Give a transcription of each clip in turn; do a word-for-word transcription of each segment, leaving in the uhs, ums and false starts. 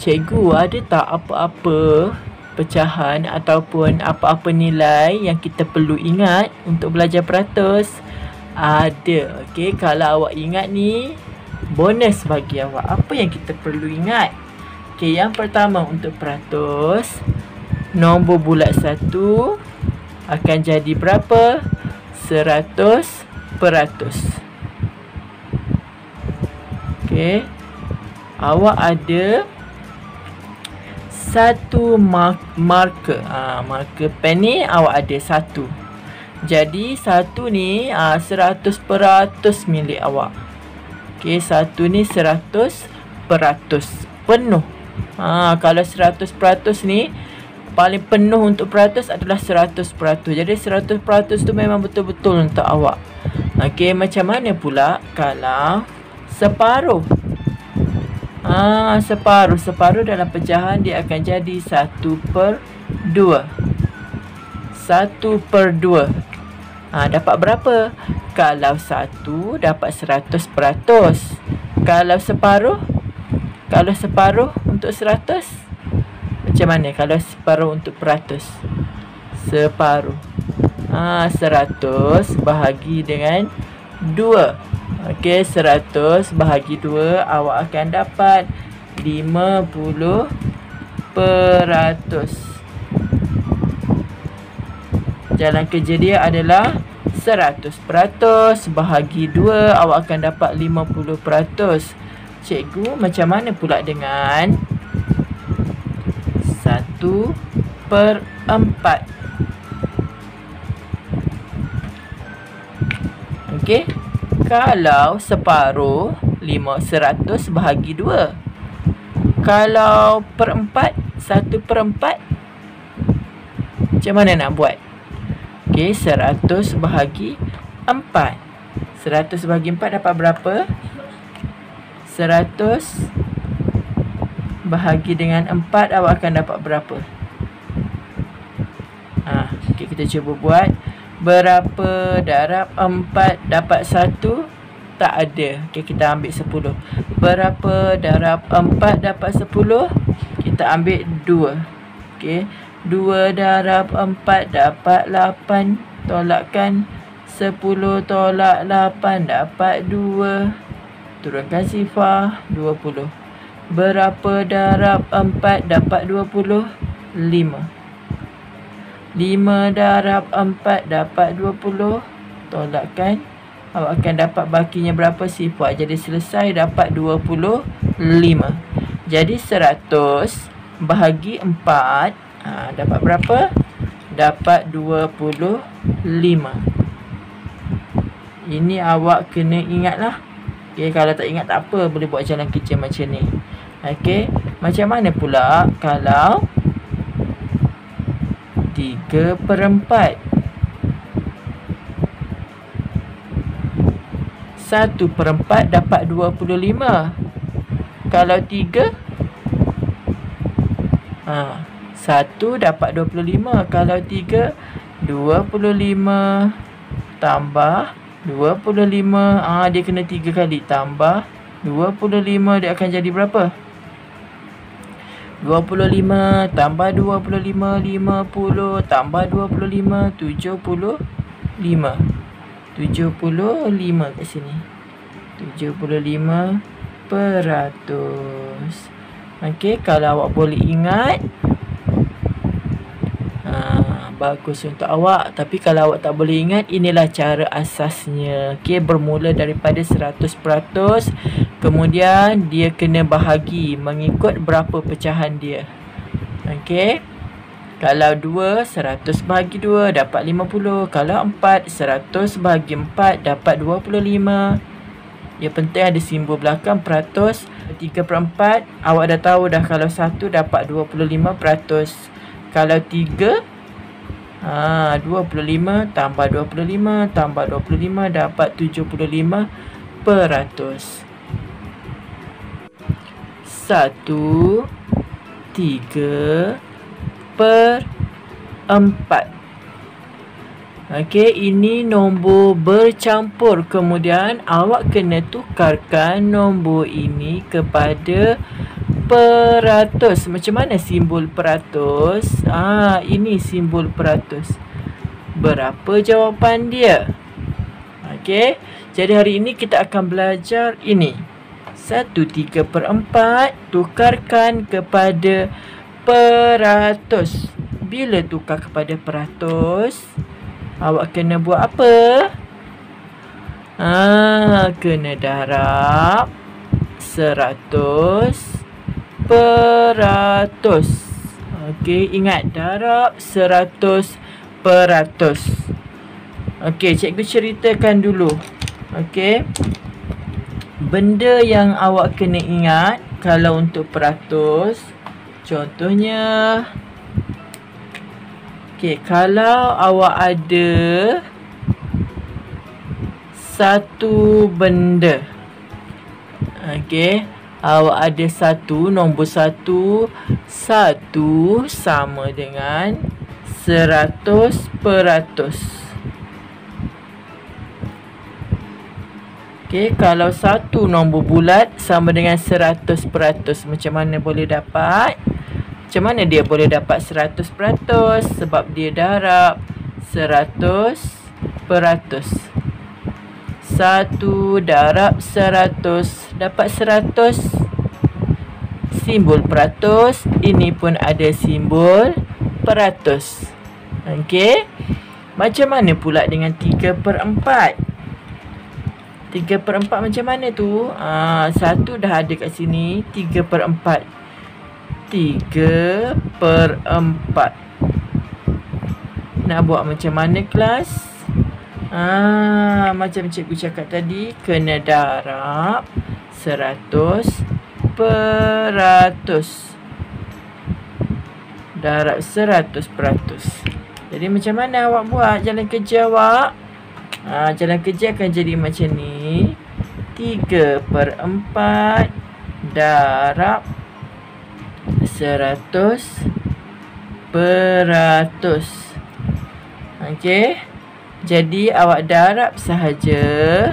Cikgu, ada tak apa-apa pecahan ataupun apa-apa nilai yang kita perlu ingat untuk belajar peratus? Ada. Okey, kalau awak ingat ni, bonus bagi awak. Apa yang kita perlu ingat? Okey, yang pertama untuk peratus, nombor bulat satu akan jadi berapa? seratus peratus. Okey. Awak ada satu mark marker. Ha, marker pen ni awak ada satu. Jadi satu ni ha, seratus peratus milik awak. Okey, satu ni seratus peratus. Penuh. Ha, kalau seratus peratus ni paling penuh untuk peratus adalah seratus peratus. Jadi seratus peratus tu memang betul-betul untuk awak. Okey, macam mana pula kalau separuh? Ah, separuh. Separuh dalam pecahan dia akan jadi satu per dua. satu per dua. Ah, dapat berapa? Kalau satu dapat seratus peratus. Kalau separuh? Kalau separuh untuk seratus? Macam mana kalau separuh untuk peratus? Separuh. Ah, seratus bahagi dengan dua. Okey, seratus bahagi dua, awak akan dapat lima puluh peratus. Jalan kerja dia adalah seratus peratus bahagi dua, awak akan dapat lima puluh peratus. Cikgu, macam mana pula dengan satu per empat? Okey. Kalau separuh, lima seratus bahagi dua. Kalau perempat, satu perempat. Macam mana nak buat? Okey, seratus bahagi empat. Seratus bahagi empat dapat berapa? Seratus bahagi dengan empat, awak akan dapat berapa? Ha, okey, kita cuba buat. Berapa darab empat dapat satu? Tak ada. Okey, kita ambil sepuluh. Berapa darab empat dapat sepuluh? Kita ambil dua. Okey. dua darab empat dapat lapan. Tolakkan sepuluh tolak lapan dapat dua. Turunkan sifar dua puluh. Berapa darab empat dapat dua puluh? lima. lima darab empat dapat dua puluh. Tolakkan. Awak akan dapat bakinya berapa sifar. Jadi selesai dapat dua puluh lima. Jadi seratus bahagi empat. Ha, dapat berapa? Dapat dua puluh lima. Ini awak kena ingatlah. Okay, kalau tak ingat tak apa. Boleh buat jalan kerja macam ni. Okay. Macam mana pula kalau tiga per empat. satu per empat dapat dua puluh lima. Kalau tiga, ha, satu dapat dua puluh lima. Kalau tiga, dua puluh lima tambah dua puluh lima. Ah, dia kena tiga kali. Tambah dua puluh lima, dia akan jadi berapa? dua puluh lima tambah dua puluh lima, lima puluh tambah dua puluh lima, tujuh puluh lima. tujuh puluh lima kat sini. tujuh puluh lima peratus. Okey, kalau awak boleh ingat, ha, bagus untuk awak. Tapi kalau awak tak boleh ingat, inilah cara asasnya. Okey, bermula daripada seratus peratus. Kemudian dia kena bahagi mengikut berapa pecahan dia. Okey. Kalau dua, seratus bahagi dua dapat lima puluh. Kalau empat, seratus bahagi empat dapat dua puluh lima. Yang penting ada simbol belakang peratus. tiga per empat, awak dah tahu dah kalau satu dapat dua puluh lima peratus. Kalau tiga, ha, dua puluh lima tambah dua puluh lima tambah dua puluh lima dapat tujuh puluh lima peratus. Satu, tiga per empat. Okey, ini nombor bercampur. Kemudian awak kena tukarkan nombor ini kepada peratus. Macam mana simbol peratus? Ah, ini simbol peratus. Berapa jawapan dia? Okey. Jadi hari ini kita akan belajar ini. satu tiga per empat tukarkan kepada peratus. Bila tukar kepada peratus, awak kena buat apa? Ah, kena darab seratus peratus. Okey, ingat darab seratus peratus. Okey, cikgu ceritakan dulu. Okey. Benda yang awak kena ingat kalau untuk peratus, contohnya, okey, kalau awak ada satu benda, okey, awak ada satu, nombor satu, satu sama dengan seratus peratus. Okey, kalau satu nombor bulat sama dengan seratus peratus, macam mana boleh dapat? Macam mana dia boleh dapat seratus peratus? Sebab dia darab seratus peratus. satu darab seratus dapat seratus. Simbol peratus. Ini pun ada simbol peratus. Okey. Macam mana pula dengan tiga per empat? tiga per empat macam mana tu? Ah, satu dah ada kat sini. tiga per empat. tiga per empat. Nak buat macam mana kelas? Ah, macam cikgu cakap tadi, kena darab seratus peratus. Darab seratus peratus. Jadi macam mana awak buat jalan kerja awak? Ah, jalan kerja akan jadi macam ni. tiga per empat darab seratus peratus. Okey. Jadi awak darab sahaja.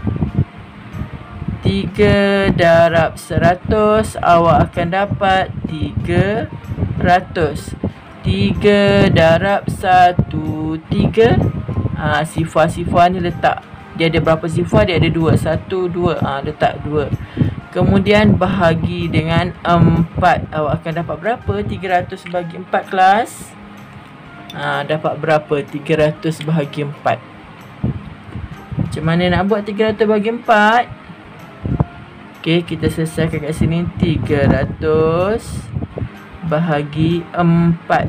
tiga darab seratus, awak akan dapat tiga ratus. tiga darab satu, tiga. Ha, sifar-sifar ni letak. Dia ada berapa sifar? Dia ada dua. Satu, dua. Ha, letak dua. Kemudian bahagi dengan empat. Awak akan dapat berapa? tiga ratus bagi empat kelas. Ha, dapat berapa? tiga ratus bahagi empat. Macam mana nak buat tiga ratus bagi empat? Okey, kita selesaikan kat sini. tiga ratus bahagi empat.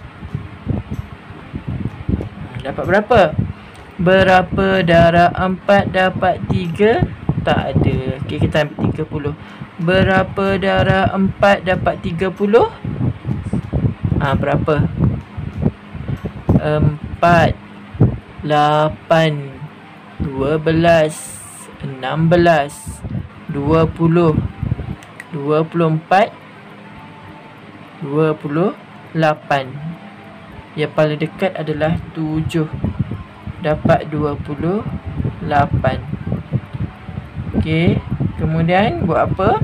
Dapat berapa? Berapa darab empat dapat tiga? Tak ada. Okey, kita ambil tiga puluh. Berapa darab empat dapat tiga puluh? Ah, berapa? empat, lapan, dua belas, enam belas, dua puluh, dua puluh empat, dua puluh lapan. Yang paling dekat adalah tujuh. Dapat dua puluh lapan. Okey. Kemudian buat apa?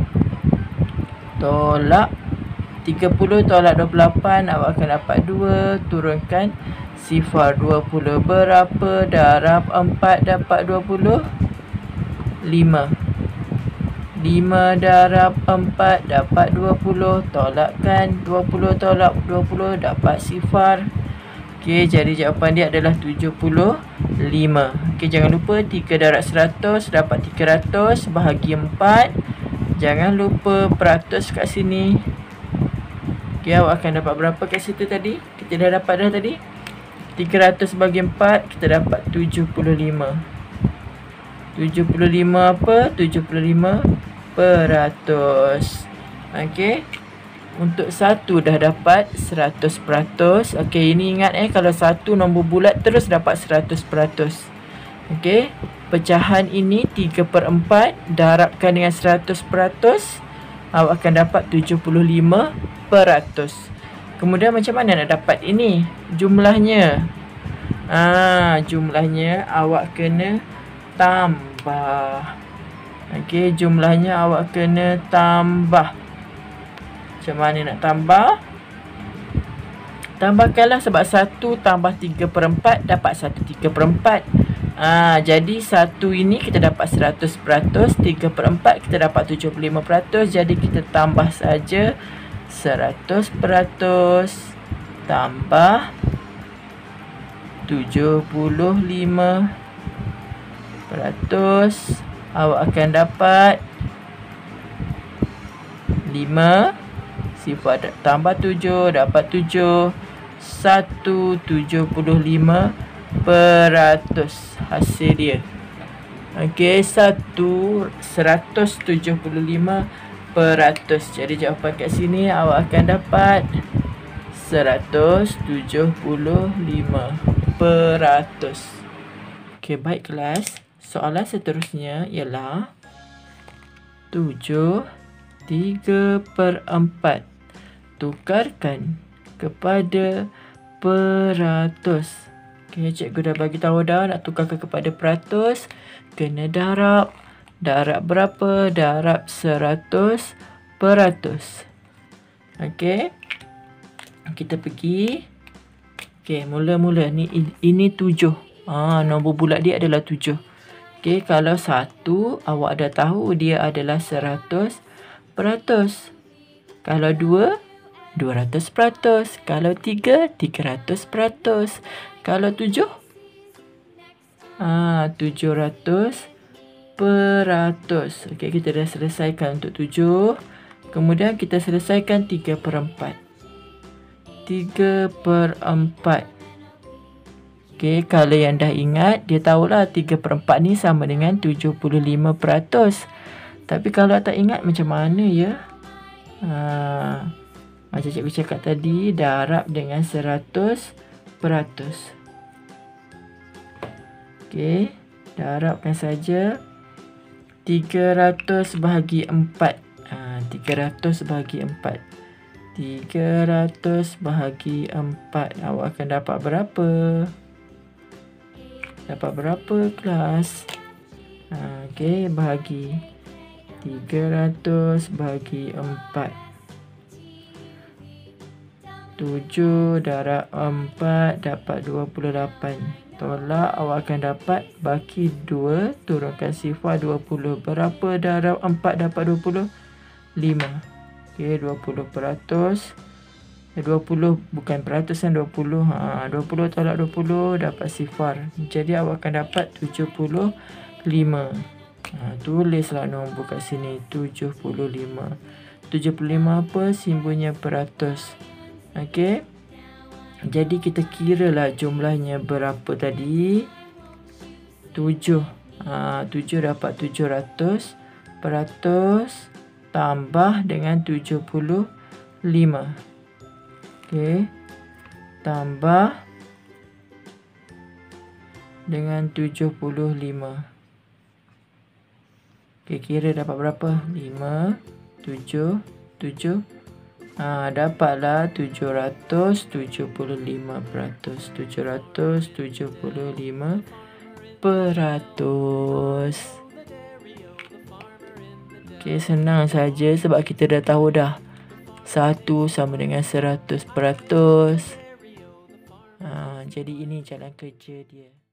Tolak tiga puluh tolak dua puluh lapan. Awak akan dapat dua. Turunkan sifar dua puluh. Berapa darab empat dapat dua puluh? lima. lima darab empat dapat dua puluh. Tolakkan dua puluh tolak dua puluh. Dapat sifar. Okey, jadi jawapan dia adalah tujuh puluh lima. Okey, jangan lupa tiga darab seratus dapat tiga ratus bahagi empat. Jangan lupa peratus kat sini. Okey, awak akan dapat berapa kat situ tadi? Kita dah dapat dah tadi. tiga ratus bagi empat, kita dapat tujuh puluh lima. tujuh puluh lima apa? tujuh puluh lima peratus. Okey. Untuk satu dah dapat seratus peratus. Okey, ini ingat eh, kalau satu nombor bulat terus dapat seratus peratus. Okey, pecahan ini tiga per empat darabkan dengan seratus peratus, awak akan dapat tujuh puluh lima peratus. Kemudian macam mana nak dapat ini jumlahnya? Ah, jumlahnya awak kena tambah. Okey, jumlahnya awak kena tambah. Macam mana nak tambah? Tambahkanlah sebab satu tambah tiga per empat dapat satu tiga per empat. Ha, jadi satu ini kita dapat seratus peratus, tiga per empat kita dapat tujuh puluh lima peratus. Jadi kita tambah saja seratus peratus tambah tujuh puluh lima peratus. Awak akan dapat lima. Sifar tambah tujuh dapat tujuh. Satu tujuh puluh lima peratus hasil dia. Okey, satu seratus tujuh puluh lima peratus. Jadi jawapan kat sini awak akan dapat seratus tujuh puluh lima peratus. Okey, baik kelas. Soalan seterusnya ialah tujuh tiga per empat tukarkan kepada peratus. Okay, cikgu dah bagi tahu dah nak tukarkan kepada peratus. Kena darab. Darab berapa? Darab seratus peratus. Okey. Kita pergi. Okey, mula-mula ni ini tujuh. Ah, nombor bulat dia adalah tujuh. Okey, kalau satu awak dah tahu dia adalah seratus peratus. Kalau dua, dua ratus peratus. Kalau tiga, tiga ratus peratus. Kalau tujuh, ah, tujuh ratus peratus. Okey, kita dah selesaikan untuk tujuh. Kemudian kita selesaikan tiga per empat. tiga per empat. Okey, kalau yang dah ingat, dia tahulah tiga per empat ni sama dengan tujuh puluh lima peratus. Tapi kalau tak ingat macam mana ya? Ha, macam cikgu cakap tadi, darab dengan seratus peratus. Okey, darabkan saja. tiga ratus bahagi empat. Ha, tiga ratus bahagi empat. tiga ratus bahagi empat. Awak akan dapat berapa? Dapat berapa kelas? Ha, okey, bahagi tiga ratus bahagi empat. tujuh darab empat dapat dua puluh lapan. Tolak, awak akan dapat baki dua. Turunkan sifar dua puluh. Berapa darab empat dapat dua puluh? lima. Okey, dua puluh peratus. dua puluh bukan peratusan, dua puluh. Ha, dua puluh tolak dua puluh dapat sifar. Jadi awak akan dapat tujuh puluh lima. Ha, tulislah nombor kat sini tujuh puluh lima. tujuh puluh lima apa? Simbolnya peratus. Okey. Jadi kita kiralah jumlahnya berapa tadi? tujuh. Ha, tujuh dapat tujuh ratus peratus tambah dengan tujuh puluh lima. Okey. Tambah dengan tujuh puluh lima. Okey, kira dapat berapa? lima, tujuh, tujuh. Ha, dapatlah tujuh ratus tujuh puluh lima peratus. tujuh ratus tujuh puluh lima peratus. Okey, senang saja sebab kita dah tahu dah. satu sama dengan seratus peratus. Ha, jadi ini jalan kerja dia.